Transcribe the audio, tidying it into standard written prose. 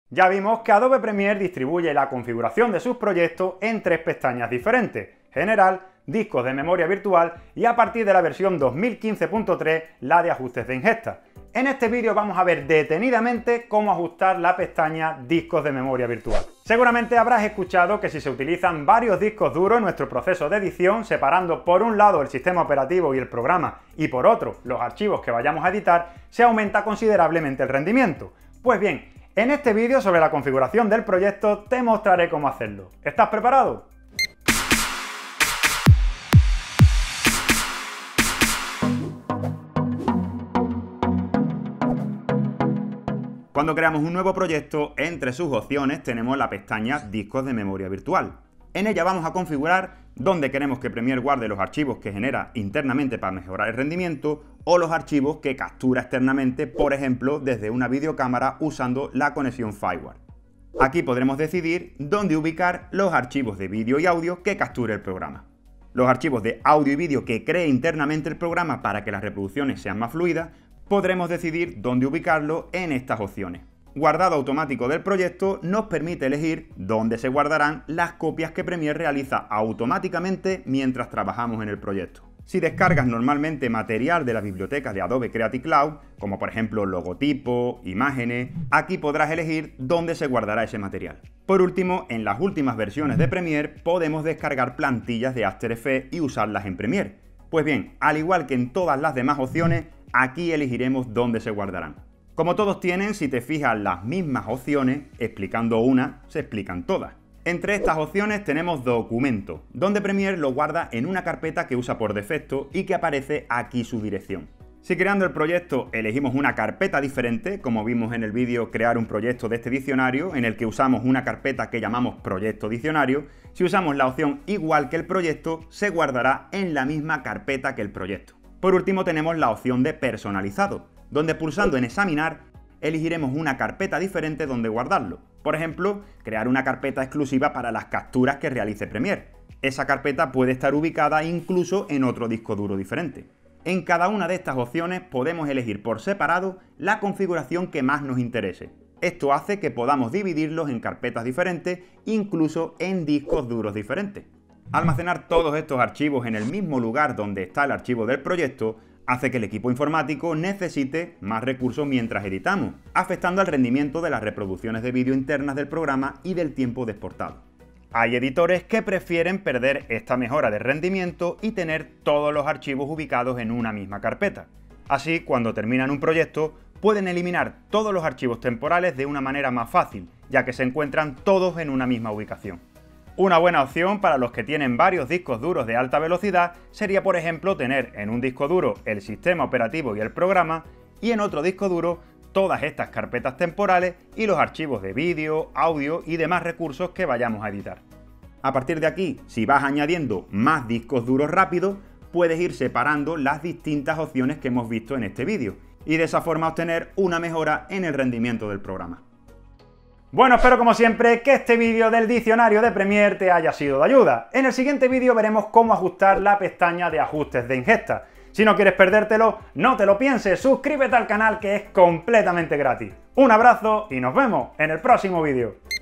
Ya vimos que Adobe Premiere distribuye la configuración de sus proyectos en tres pestañas diferentes: General, discos de memoria virtual y a partir de la versión 2015.3 la de ajustes de ingesta. En este vídeo vamos a ver detenidamente cómo ajustar la pestaña discos de memoria virtual. Seguramente habrás escuchado que si se utilizan varios discos duros en nuestro proceso de edición, separando por un lado el sistema operativo y el programa y por otro los archivos que vayamos a editar, se aumenta considerablemente el rendimiento. Pues bien, en este vídeo sobre la configuración del proyecto te mostraré cómo hacerlo. ¿Estás preparado? Cuando creamos un nuevo proyecto, entre sus opciones tenemos la pestaña Discos de memoria virtual. En ella vamos a configurar dónde queremos que Premiere guarde los archivos que genera internamente para mejorar el rendimiento o los archivos que captura externamente, por ejemplo, desde una videocámara usando la conexión Firewire. Aquí podremos decidir dónde ubicar los archivos de vídeo y audio que capture el programa. Los archivos de audio y vídeo que cree internamente el programa para que las reproducciones sean más fluidas, podremos decidir dónde ubicarlo en estas opciones. Guardado automático del proyecto nos permite elegir dónde se guardarán las copias que Premiere realiza automáticamente mientras trabajamos en el proyecto. Si descargas normalmente material de la biblioteca de Adobe Creative Cloud, como por ejemplo logotipos, imágenes, aquí podrás elegir dónde se guardará ese material. Por último, en las últimas versiones de Premiere podemos descargar plantillas de After Effects y usarlas en Premiere. Pues bien, al igual que en todas las demás opciones, aquí elegiremos dónde se guardarán. Como todos tienen, si te fijas, las mismas opciones, explicando una, se explican todas. Entre estas opciones tenemos Documento, donde Premiere lo guarda en una carpeta que usa por defecto y que aparece aquí su dirección. Si creando el proyecto elegimos una carpeta diferente, como vimos en el vídeo crear un proyecto de este diccionario, en el que usamos una carpeta que llamamos Proyecto Diccionario, si usamos la opción Igual que el proyecto, se guardará en la misma carpeta que el proyecto. Por último tenemos la opción de Personalizado, donde pulsando en Examinar elegiremos una carpeta diferente donde guardarlo. Por ejemplo, crear una carpeta exclusiva para las capturas que realice Premiere. Esa carpeta puede estar ubicada incluso en otro disco duro diferente. En cada una de estas opciones podemos elegir por separado la configuración que más nos interese. Esto hace que podamos dividirlos en carpetas diferentes, incluso en discos duros diferentes. Almacenar todos estos archivos en el mismo lugar donde está el archivo del proyecto hace que el equipo informático necesite más recursos mientras editamos, afectando al rendimiento de las reproducciones de vídeo internas del programa y del tiempo de exportado. Hay editores que prefieren perder esta mejora de rendimiento y tener todos los archivos ubicados en una misma carpeta. Así, cuando terminan un proyecto, pueden eliminar todos los archivos temporales de una manera más fácil, ya que se encuentran todos en una misma ubicación. Una buena opción para los que tienen varios discos duros de alta velocidad sería, por ejemplo, tener en un disco duro el sistema operativo y el programa y en otro disco duro todas estas carpetas temporales y los archivos de vídeo, audio y demás recursos que vayamos a editar. A partir de aquí, si vas añadiendo más discos duros rápidos, puedes ir separando las distintas opciones que hemos visto en este vídeo y de esa forma obtener una mejora en el rendimiento del programa. Bueno, espero como siempre que este vídeo del diccionario de Premiere te haya sido de ayuda. En el siguiente vídeo veremos cómo ajustar la pestaña de ajustes de ingesta. Si no quieres perdértelo, no te lo pienses, suscríbete al canal que es completamente gratis. Un abrazo y nos vemos en el próximo vídeo.